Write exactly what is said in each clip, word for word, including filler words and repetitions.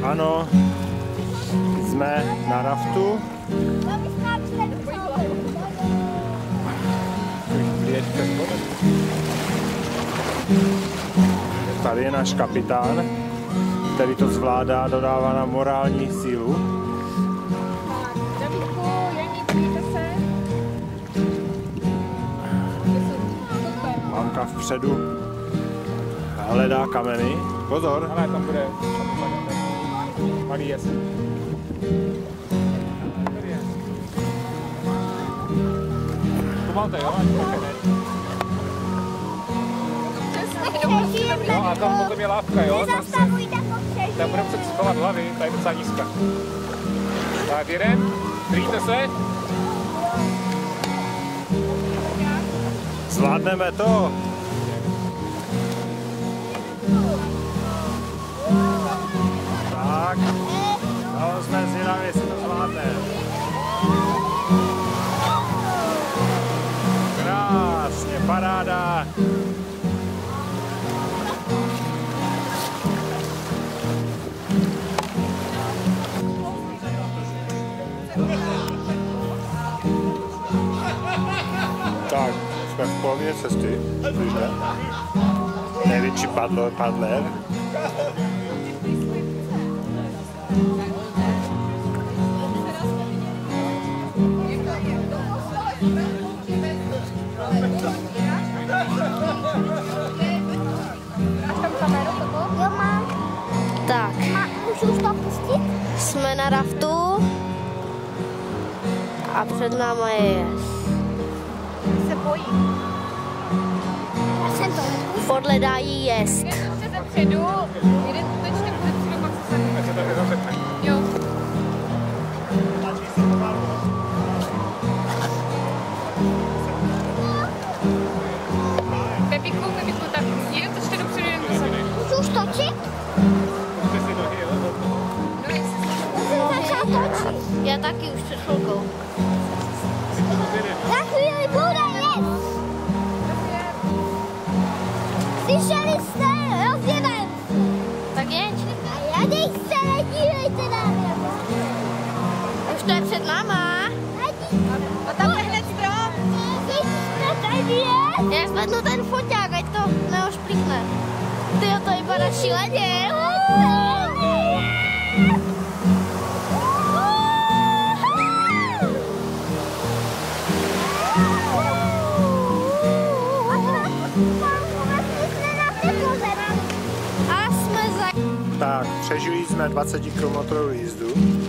Ano, jsme na raftu. Tady je náš kapitán, který to zvládá, dodává nám morální sílu. Mámka vpředu hledá kameny. Pozor! Ale tam bude malý jes. Pomalte, jo? No a tam potom je lávka, jo? Tam, se, tam budeme se schovat hlavy, tady je docela nízka. Tak jedem, držíte se. Zvládneme to! Tak, no, jsme zvědaví, jestli to zvládne. Krásně, paráda. Tak, jsme v polovině cesty. Největší padlo, padler. Tak, můžu už to pustit? Jsme na raftu a před náma je jes. Se bojím. Já jsem to podhledají jest. Jeden se zepředu, jeden skutečně bude předu, pak se sem. Ať se tady zapřepne. Jo. Pepiku, Pepiku, tak jeden to čte dopředu, jeden to sem. Můžu už točit? Můžete si nohy, jo? No jestli Musím začát točit. Já taky už před chvilkou. Za chvíli bude jes. Slyšeli jste? Rozjedem. Tak jeď. A já nejste, nedívejte na mě. Už to je před náma. a tam je hned strop. Já zvednu ten foťák, ať to neošplikne. Tyjo, to vypadá šíleně. A jsme za... Tak, přežili jsme dvacetikilometrovou jízdu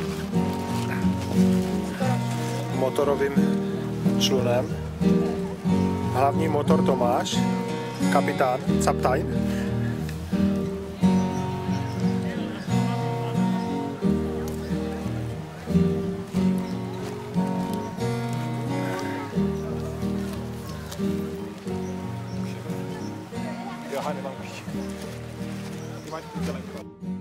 motorovým člunem. Hlavní motor Tomáš, kapitán, captain. Jo, nemám klíč. Ty máš klíč.